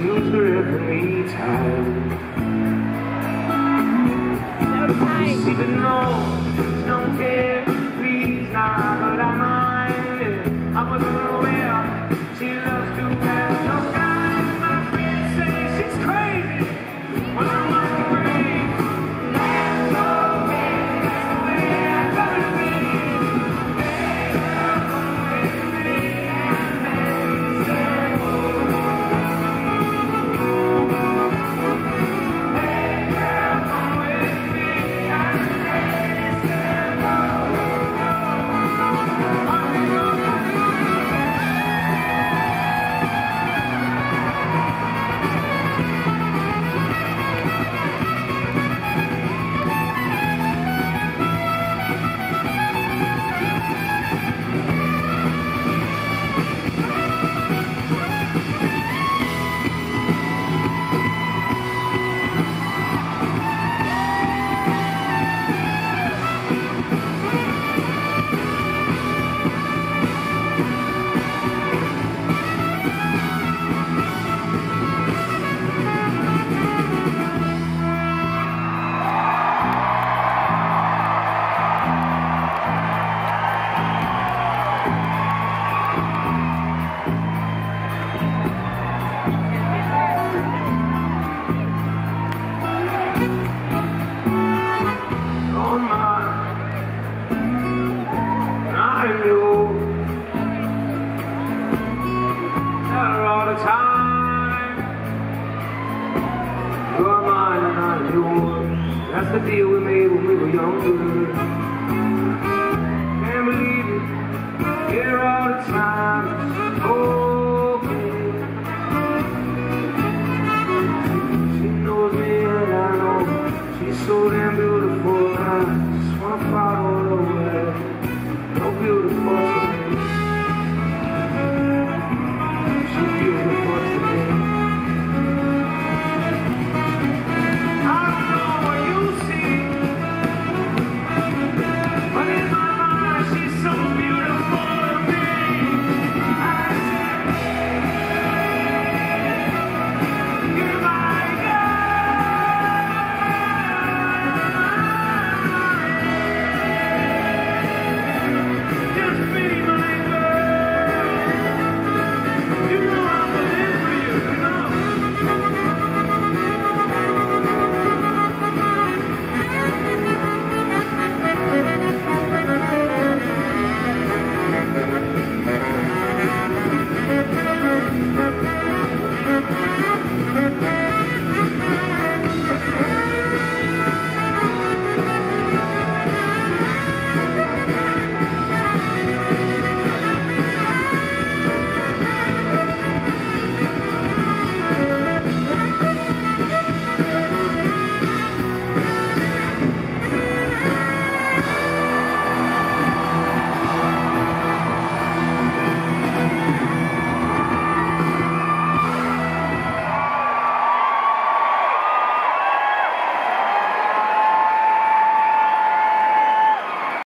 seems gripping me tight. See, but no, don't care, please, nah, but I mind it. I wasn't aware she loves to have no kind. My friends say she's crazy when I'm walking away. That's okay, that's the way I gotta be. That's the deal we made when we were younger. Can't believe it, here all the time. Okay. She knows me and I know she's so damn beautiful. I just wanna follow her way. No beautiful.